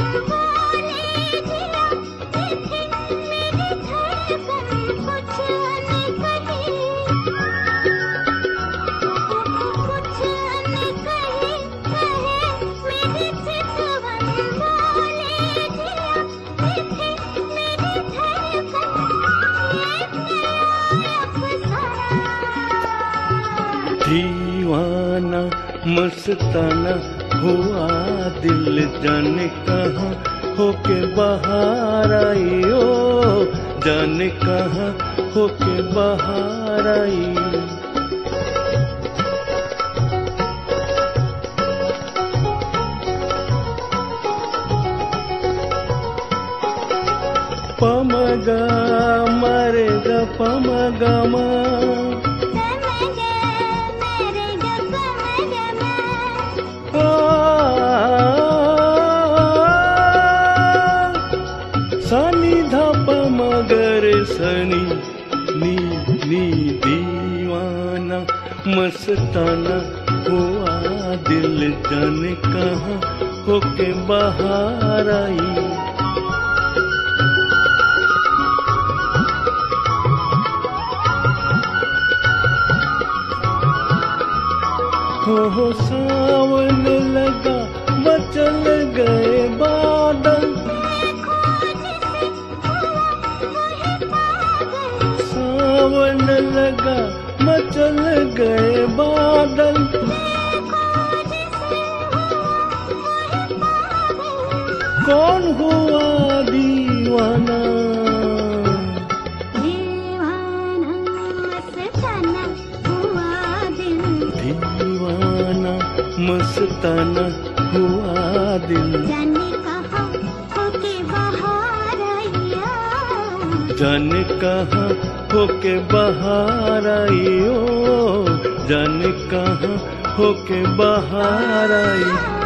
दीवाना मस्ताना हुआ दिल, जाने कहाँ होके बाहर आई, ओ जाने कहाँ होके बाहर आई। पमगा मरेगा पमगमा, सनी धप मगर सनी नी नी। दीवाना मस्ताना हुआ दिल, जाने कहाँ होके बाहर आई। हो सावन लगा मचल गए बादल, सावन लगा मचल गए बादल। कौन हुआ दीवाना, दीवाना मस्ताना हुआ दिल, जाने कहाँ होके बाहर आया, जाने कहाँ होके बाहर आई, ओ जाने कहाँ होके बाहर आई।